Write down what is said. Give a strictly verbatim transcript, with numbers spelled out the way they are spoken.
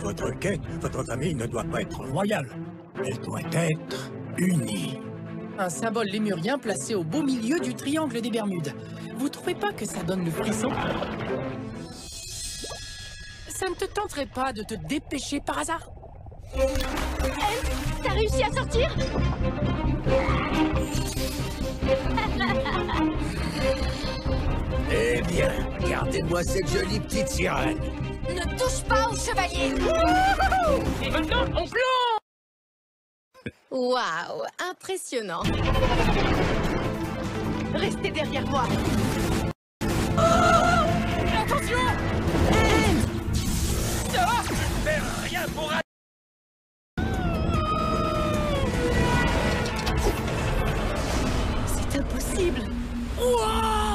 votre quête, votre famille ne doit pas être royale. Elle doit être unie. Un symbole lémurien placé au beau milieu du triangle des Bermudes. Vous trouvez pas que ça donne le frisson? Ça ne te tenterait pas de te dépêcher par hasard? Elle, t'as réussi à sortir? Eh bien, gardez-moi cette jolie petite sirène. Ne touche pas au chevalier. Et maintenant, on plonge! Waouh, impressionnant. Restez derrière moi. Attention! Faire rien pour... C'est impossible. Wow!